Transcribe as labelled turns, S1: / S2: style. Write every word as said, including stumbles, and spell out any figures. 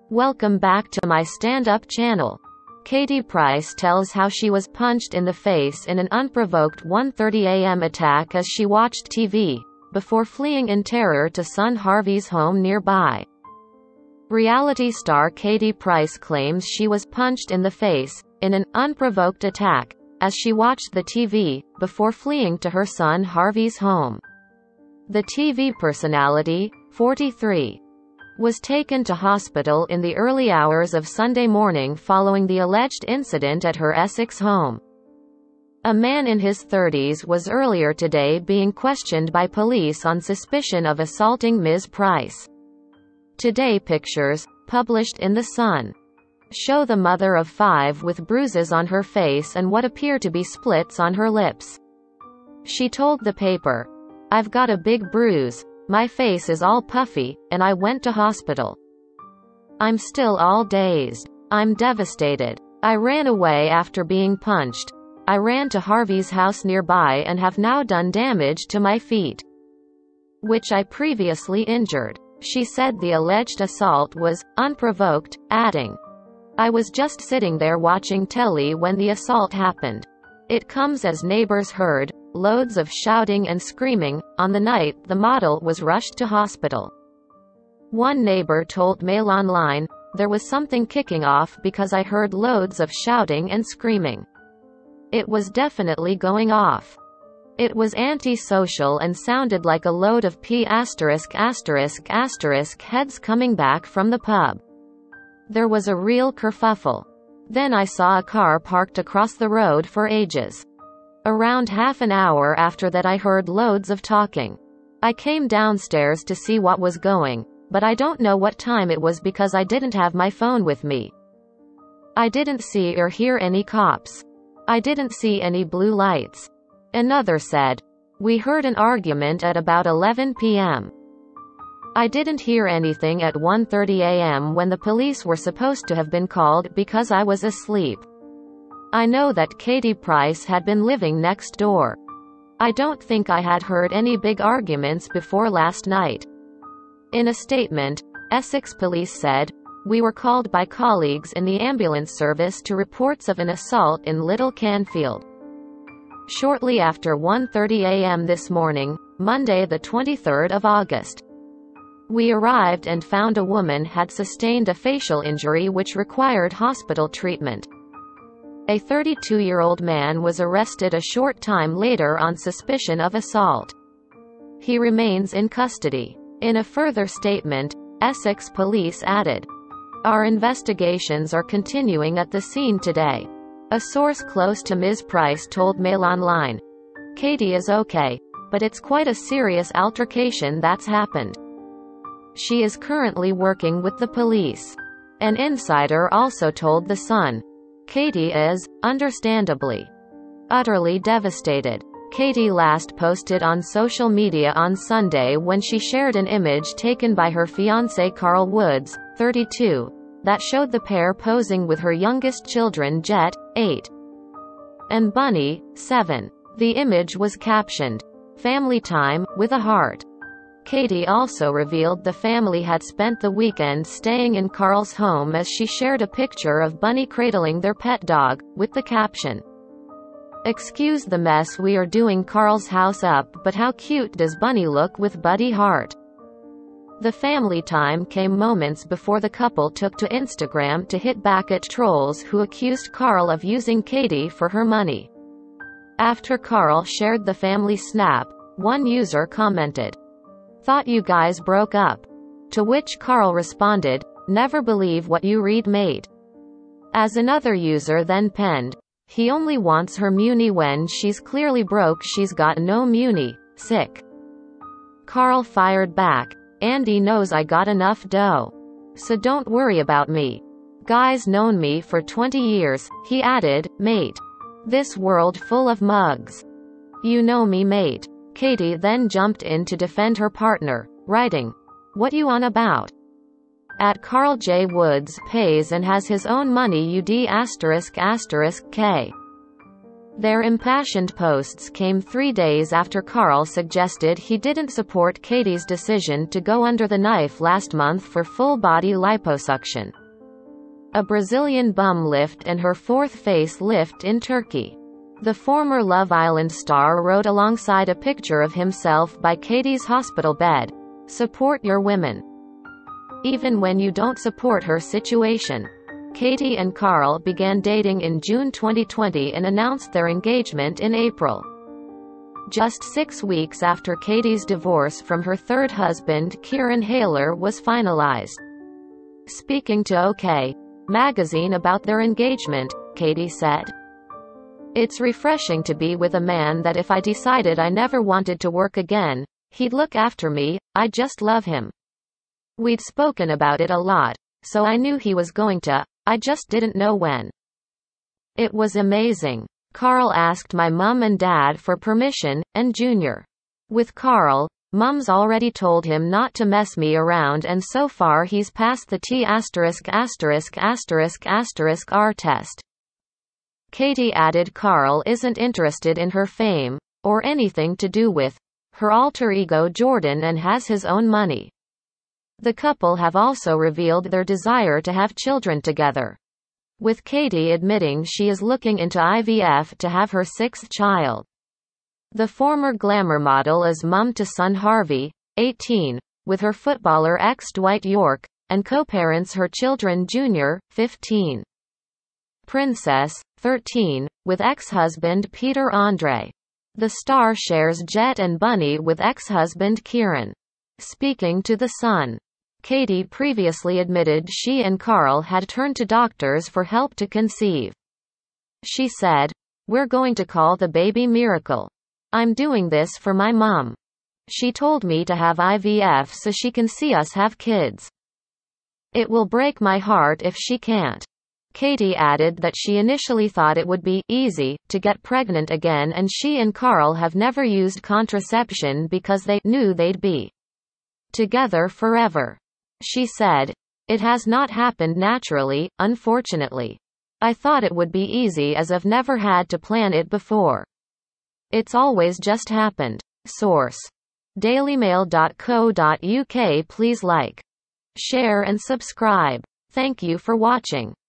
S1: Welcome back to my stand-up channel. Katie Price tells how she was punched in the face in an unprovoked one thirty a m attack as she watched T V, before fleeing in terror to son Harvey's home nearby. Reality star Katie Price claims she was punched in the face, in an unprovoked attack, as she watched the T V, before fleeing to her son Harvey's home. The T V personality, forty-three, was taken to hospital in the early hours of Sunday morning following the alleged incident at her Essex home. A man in his thirties was earlier today being questioned by police on suspicion of assaulting Miz Price. Today pictures, published in The Sun, show the mother of five with bruises on her face and what appear to be splits on her lips. She told the paper, "I've got a big bruise. My face is all puffy, and I went to hospital. I'm still all dazed. I'm devastated. I ran away after being punched. I ran to Harvey's house nearby and have now done damage to my feet, which I previously injured." She said the alleged assault was unprovoked, adding, "I was just sitting there watching telly when the assault happened. It comes as neighbors heard loads of shouting and screaming. On the night the model was rushed to hospital." One neighbor told Mail Online, "There was something kicking off because I heard loads of shouting and screaming. It was definitely going off. It was anti-social and sounded like a load of p asterisk asterisk asterisk heads coming back from the pub. There was a real kerfuffle. Then I saw a car parked across the road for ages. Around half an hour after that I heard loads of talking. I came downstairs to see what was going, but I don't know what time it was because I didn't have my phone with me. I didn't see or hear any cops. I didn't see any blue lights." Another said, "We heard an argument at about eleven p m I didn't hear anything at one thirty a m when the police were supposed to have been called because I was asleep. I know that Katie Price had been living next door. I don't think I had heard any big arguments before last night." In a statement, Essex police said, "We were called by colleagues in the ambulance service to reports of an assault in Little Canfield shortly after one thirty a m this morning, Monday the twenty-third of August. We arrived and found a woman had sustained a facial injury which required hospital treatment. A thirty-two-year-old man was arrested a short time later on suspicion of assault. He remains in custody." In a further statement, Essex police added, "Our investigations are continuing at the scene today." A source close to Miz Price told Mail Online, "Katie is okay, but it's quite a serious altercation that's happened. She is currently working with the police." An insider also told The Sun, "Katie is, understandably, utterly devastated." Katie last posted on social media on Sunday when she shared an image taken by her fiancé Carl Woods, thirty-two, that showed the pair posing with her youngest children Jet, eight, and Bunny, seven. The image was captioned, "Family time, with a heart." Katie also revealed the family had spent the weekend staying in Carl's home as she shared a picture of Bunny cradling their pet dog, with the caption, "Excuse the mess we are doing Carl's house up, but how cute does Bunny look with Buddy heart?" The family time came moments before the couple took to Instagram to hit back at trolls who accused Carl of using Katie for her money. After Carl shared the family snap, one user commented, "Thought you guys broke up." To which Carl responded, "Never believe what you read, mate." As another user then penned, "He only wants her muni when she's clearly broke, she's got no muni, sick." Carl fired back, "Andy knows I got enough dough. So don't worry about me. Guy's known me for twenty years, he added, "Mate. This world full of mugs. You know me, mate." Katie then jumped in to defend her partner, writing, "What you on about? At Carl J. Woods pays and has his own money, ud asterisk asterisk k. Their impassioned posts came three days after Carl suggested he didn't support Katie's decision to go under the knife last month for full-body liposuction. A Brazilian bum lift and her fourth face lift in Turkey. The former Love Island star wrote alongside a picture of himself by Katie's hospital bed, "Support your women. Even when you don't support her situation." Katie and Carl began dating in June twenty twenty and announced their engagement in April. Just six weeks after Katie's divorce from her third husband Kieran Haler was finalized. Speaking to OK! Magazine about their engagement, Katie said, "It's refreshing to be with a man that if I decided I never wanted to work again, he'd look after me. I just love him. We'd spoken about it a lot, so I knew he was going to, I just didn't know when. It was amazing. Carl asked my mum and dad for permission, and Junior. With Carl, Mum's already told him not to mess me around, and so far he's passed the T asterisk asterisk asterisk asterisk R test." Katie added Carl isn't interested in her fame, or anything to do with her alter ego Jordan, and has his own money. The couple have also revealed their desire to have children together, with Katie admitting she is looking into I V F to have her sixth child. The former glamour model is mum to son Harvey, eighteen, with her footballer ex-Dwight York, and co-parents her children Junior, fifteen. Princess, thirteen, with ex-husband Peter Andre. The star shares Jet and Bunny with ex-husband Kieran. Speaking to The Sun, Katie previously admitted she and Carl had turned to doctors for help to conceive. She said, "We're going to call the baby Miracle. I'm doing this for my mom. She told me to have I V F so she can see us have kids. It will break my heart if she can't." Katie added that she initially thought it would be easy to get pregnant again, and she and Carl have never used contraception because they knew they'd be together forever. She said, "It has not happened naturally, unfortunately. I thought it would be easy as I've never had to plan it before. It's always just happened." Source: dailymail dot co dot U K. Please like, share and subscribe. Thank you for watching.